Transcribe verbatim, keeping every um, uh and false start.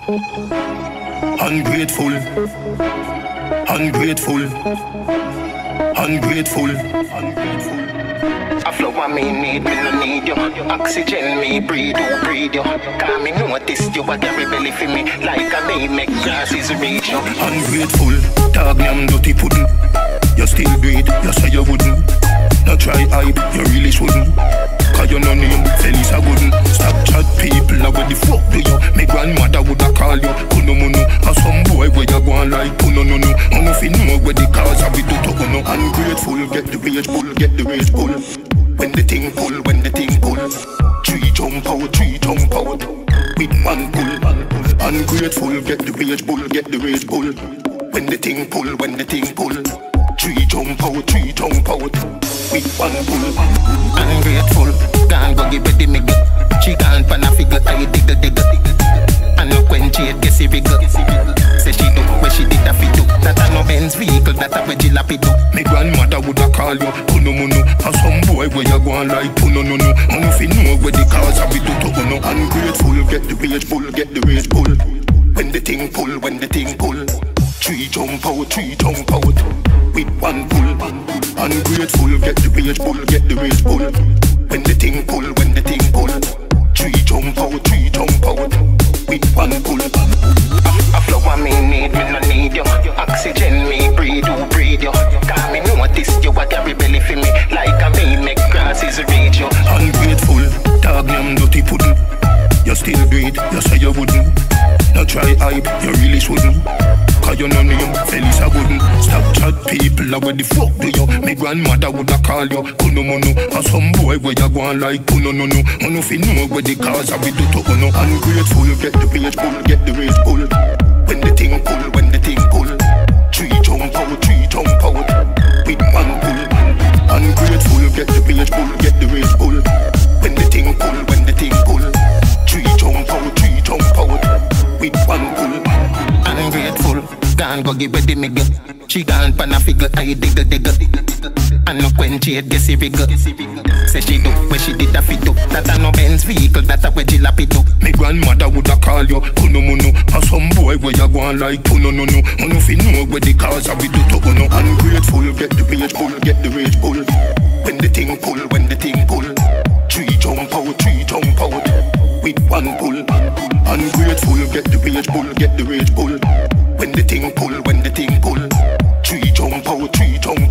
Ungrateful, ungrateful, ungrateful, ungrateful. A flow of me need, me no need you. Oxygen me breathe, you breathe you. Cause me notice you a carry belly for me. Like a me make grasses reach you. Ungrateful, dog name dirty pudding. You still breathe, you say you wouldn't. No try hype, you really shouldn't. Cause you no name, Felisa wouldn't. Stop chat people, now what the fuck do you? My grandmother woulda call you Puno Muno. And some boy where you go on like Puno no no. And if you know where the cause of it do to no. Ungrateful, get the rage pull, get the rage pull. When the thing pull, when the thing pull. Three jump out, three jump out. With one pull. Ungrateful, get the rage pull, get the rage pull. When the thing pull, when the thing pull. Three jump out, three jump out. With one pull. Ungrateful, can't go give it the mega. She can't pan a figure, I diggle diggle. And no quench it, guess it wiggle. Say she do, where she did a fit do. That a no Benz vehicle, that a wedgie lapid do. My grandmother woulda call you Puno Muno. And some boy where you go on like Puno no no. And if you know where the cause of it do to no. Ungrateful, get the rage pull, get the rage pull. When the thing pull, when the thing pull. Three jump out, three jump out. With one pull. Ungrateful, get the rage pull, get the rage pull. When the thing pull, when the thing pull. Three jump out, three jump out. With one pull. A flow of me need, me no need you. Oxygen me breathe, you breathe you. Cause me notice you a carry belly for me. Like a me make grasses reach you. Ungrateful, dog name dirty pudding. You still breathe, you say you wouldn't. No try hype, you really shouldn't. Cause you no name, Felisa wouldn't. Stop chat people, now where the fuck do you? My grandmother woulda call you Puno Muno. And some boy where you go on like Puno no no. And if you know where the cause of it do to no. Ungrateful, get the rage pull, get the rage pull. When the thing pull, when the thing pull. Three jump out, three jump out. With one pull. Ungrateful, get the rage pull, get the rage pull. When the thing pull, when the thing pull. Three jump out, three jump out. With one pull. Ungrateful, can't go give it the mega. She can't pan a figure, I diggle diggle. And no quench it, guess it wiggle. Say she do, where she did a fit do. That a no Benz vehicle, that a wedgie lapid do. My grandmother woulda call you Puno Muno. And some boy where you go on like Puno no no. And if you know where the cause of it do to no. Ungrateful, get the rage pull, get the rage pull. When the thing pull, when the thing pull. Three jump out, three jump out. With one pull. Ungrateful, get the rage pull, get the rage pull. When the thing pull, when the thing pull. Three jump out, three jump